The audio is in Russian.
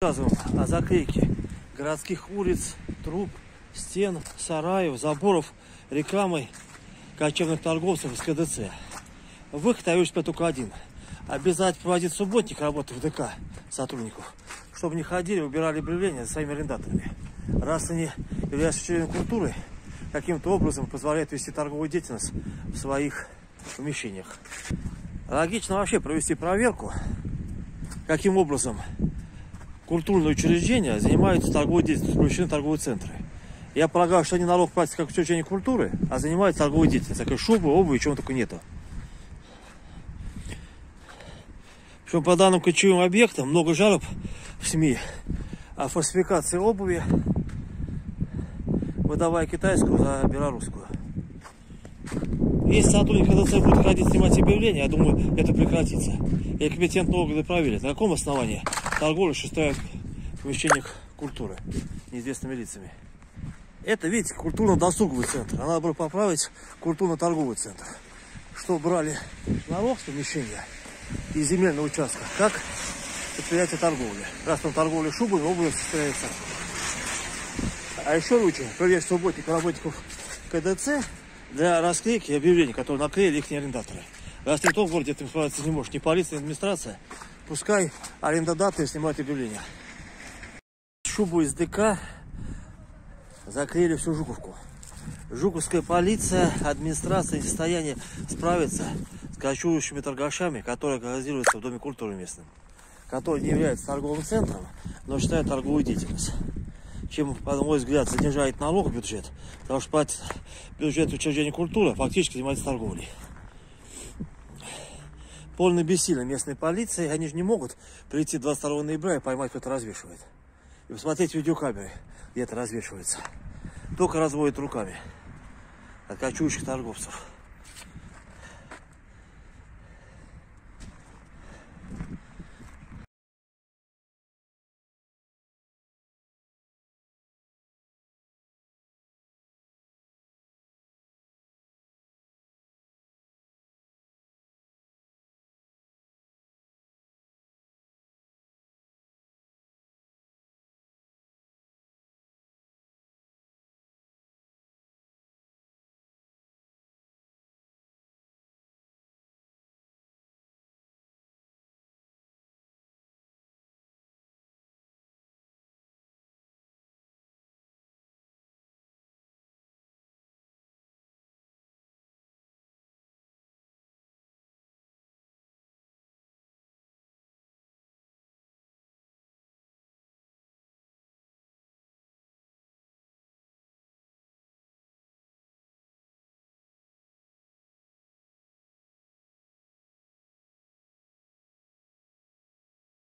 Рассказываем о заклейке городских улиц, труб, стен, сараев, заборов рекламой кочевных торговцев из КДЦ. Выход я вижу только один. Обязательно проводить субботник работы в ДК сотрудников, чтобы не ходили, убирали объявления за своими арендаторами. Раз они являются членами культуры, каким-то образом позволяют вести торговую деятельность в своих помещениях. Логично вообще провести проверку, каким образом культурные учреждения занимаются торговой деятельностью, включены торговые центры. Я полагаю, что они налог платят как учреждение культуры, а занимаются торговой деятельностью. Такой шубы, обуви, чего только нету. Причем по данным ключевым объектам много жалоб в СМИ о фальсификации обуви, выдавая китайскую за белорусскую. Если сотрудник КДЦ будет ходить снимать объявления, я думаю, это прекратится. И компетентные органы проверят, на каком основании торговля осуществляют в помещениях культуры неизвестными лицами. Это, видите, культурно-досуговый центр. А надо было поправить культурно-торговый центр. Что брали налог с помещения и земельного участка, как предприятие торговли. Раз там торговля шубами, обувью осуществляется. А еще лучше проверить субботник работников КДЦ для расклейки объявлений, которые наклеили их арендаторы. Раз никто в городе этим справиться не может, ни полиция, ни администрация, пускай арендодатели снимают объявления. Шубу из ДК заклеили всю Жуковку. Жуковская полиция, администрация не в состоянии справиться с кочующими торгашами, которые газируются в Доме культуры местным, который не является торговым центром, но считает торговую деятельность. Чем, на мой взгляд, занижает налог в бюджет, потому что платит бюджет учреждения культуры, фактически занимается торговлей. Полное бессилие местной полиции, они же не могут прийти 22 ноября и поймать, кто это развешивает. И посмотреть видеокамеры, где это развешивается. Только разводят руками от кочующих торговцев.